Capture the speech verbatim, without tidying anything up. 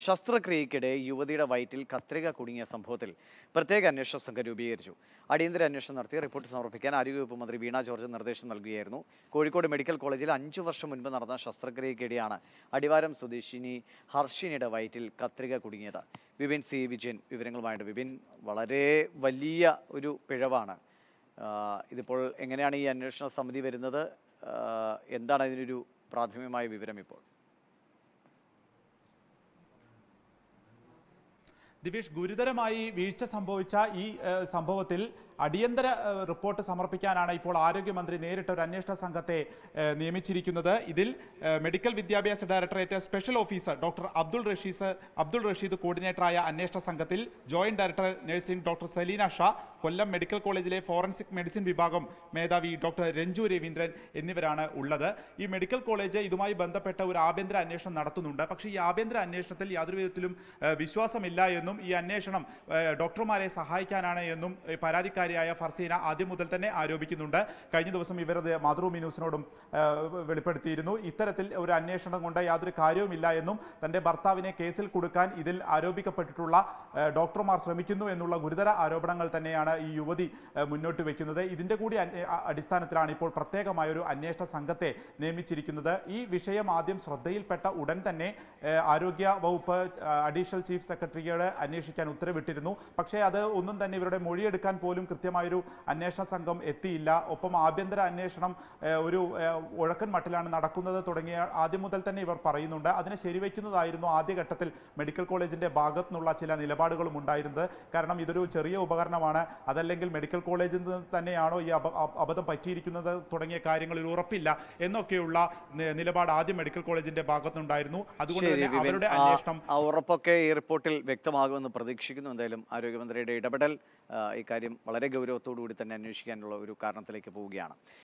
ശസ്ത്രക്രിയയ്ക്കിടെ യുവതിയുടെ വയറ്റിൽ കത്രിക കുടുങ്ങിയ സംഭവത്തിൽ പ്രത്യേക അന്വേഷണ സംഘം രൂപീകരിച്ചു. അടിയന്തര അന്വേഷണം നടത്തി റിപ്പോർട്ട് സമർപ്പിക്കാൻ ആരോഗ്യവകുപ്പ് മന്ത്രി വീണ ജോർജ് നിർദ്ദേശം നൽകുകയായിരുന്നു. കോഴിക്കോട് മെഡിക്കൽ കോളേജിൽ അഞ്ചു വർഷം മുൻപ് നടന്ന ശസ്ത്രക്രിയയ്ക്കിടെയാണ് അടിവാരം സ്വദേശിനി ഹർഷിനിയുടെ വയറ്റിൽ കത്രിക കുടുങ്ങിയത്. വിപിൻ സി വിജയൻ വിവരങ്ങളുമായിട്ട്. വിപിൻ, വളരെ വലിയ ഒരു പിഴവാണ്. ഇതിപ്പോൾ എങ്ങനെയാണ് ഈ അന്വേഷണ സമിതി വരുന്നത്? എന്താണ് അതിനൊരു പ്രാഥമികമായ വിവരം ഇപ്പോൾ? ദിവേഷ്, ഗുരുതരമായി വീഴ്ച സംഭവിച്ച ഈ സംഭവത്തിൽ അടിയന്തര റിപ്പോർട്ട് സമർപ്പിക്കാനാണ് ഇപ്പോൾ ആരോഗ്യമന്ത്രി നേരിട്ട് ഒരു അന്വേഷണ സംഘത്തെ നിയമിച്ചിരിക്കുന്നത്. ഇതിൽ മെഡിക്കൽ വിദ്യാഭ്യാസ directorate special officer doctor Abdul Rashees Abdul Rasheed കോർഡിനേറ്ററായ അന്വേഷണ സംഘത്തിൽ joint director nursing doctor Saleena Shah, Kollam medical കോളേജിലെ ഫോറൻസിക് മെഡിസിൻ വിഭാഗം മേധാവി ഡോക്ടർ രഞ്ജു രവീന്ദ്രൻ എന്നിവരാണ് ഉള്ളത്. ഈ മെഡിക്കൽ കോളേജ് ഇതുമായി ബന്ധപ്പെട്ട ഒരു ആഭ്യന്തര അന്വേഷണം നടത്തുന്നുണ്ട്. പക്ഷേ ഈ ആഭ്യന്തര അന്വേഷണത്തിൽ യാതൊരു വിധത്തിലും വിശ്വാസമില്ല എന്നും ഈ അന്വേഷണം ഡോക്ടർമാരെ സഹായിക്കാനാണ് എന്നും പരാതിക്കാരി ഫർസീന ആദ്യം മുതൽ തന്നെ ആരോപിക്കുന്നുണ്ട്. കഴിഞ്ഞ ദിവസം ഇവർ മാതൃഭൂമി ന്യൂസിനോടും വെളിപ്പെടുത്തിയിരുന്നു. ഇത്തരത്തിൽ ഒരു അന്വേഷണം കൊണ്ട് യാതൊരു കാര്യവുമില്ല എന്നും തന്റെ ഭർത്താവിനെ കേസിൽ കൊടുക്കാൻ ഇതിൽ ആരോപിക്കപ്പെട്ടിട്ടുള്ള ഡോക്ടർമാർ ശ്രമിക്കുന്നു എന്നുള്ള ഗുരുതര ആരോപണങ്ങൾ തന്നെയാണ് ഈ യുവതി മുന്നോട്ട് വെക്കുന്നത്. ഇതിന്റെ കൂടി അടിസ്ഥാനത്തിലാണ് ഇപ്പോൾ പ്രത്യേകമായ ഒരു അന്വേഷണ സംഘത്തെ നിയമിച്ചിരിക്കുന്നത്. ഈ വിഷയം ആദ്യം ശ്രദ്ധയിൽപ്പെട്ട ഉടൻ തന്നെ ആരോഗ്യ വകുപ്പ് അഡീഷണൽ ചീഫ് സെക്രട്ടറിയോട് അന്വേഷിക്കാൻ ഉത്തരവിട്ടിരുന്നു. പക്ഷേ അത് ഒന്നും തന്നെ ഇവരുടെ മൊഴിയെടുക്കാൻ പോലും കൃത്യമായൊരു അന്വേഷണ സംഘം എത്തിയില്ല. ഒപ്പം ആഭ്യന്തര അന്വേഷണം ഒരു ഉഴക്കൻ മട്ടിലാണ് നടക്കുന്നത് തുടങ്ങിയ ആദ്യം മുതൽ തന്നെ ഇവർ പറയുന്നുണ്ട്. അതിനെ ശരിവയ്ക്കുന്നതായിരുന്നു ആദ്യഘട്ടത്തിൽ മെഡിക്കൽ കോളേജിന്റെ ഭാഗത്തു നിന്നുള്ള ചില നിലപാടുകളും ഉണ്ടായിരുന്നത്. കാരണം ഇതൊരു ചെറിയ ഉപകരണമാണ്, അതല്ലെങ്കിൽ മെഡിക്കൽ കോളേജിൽ നിന്ന് തന്നെയാണോ ഈ അബദ്ധം പറ്റിയിരിക്കുന്നത് തുടങ്ങിയ കാര്യങ്ങളിൽ ഉറപ്പില്ല എന്നൊക്കെയുള്ള നിലപാട് ആദ്യം മെഡിക്കൽ കോളേജിന്റെ ഭാഗത്തുനിന്നുണ്ടായിരുന്നു. അതുകൊണ്ട് തന്നെ അവരുടെ അന്വേഷണം ഉറപ്പൊക്കെ ഈ റിപ്പോർട്ടിൽ വ്യക്തമാകുമെന്ന് പ്രതീക്ഷിക്കുന്നു. എന്തായാലും ആരോഗ്യമന്ത്രിയുടെ ഇടപെടൽ ഇക്കാര്യം വളരെ ഗൗരവത്തോടു കൂടി തന്നെ അന്വേഷിക്കാനുള്ള ഒരു കാരണത്തിലേക്ക് പോവുകയാണ്.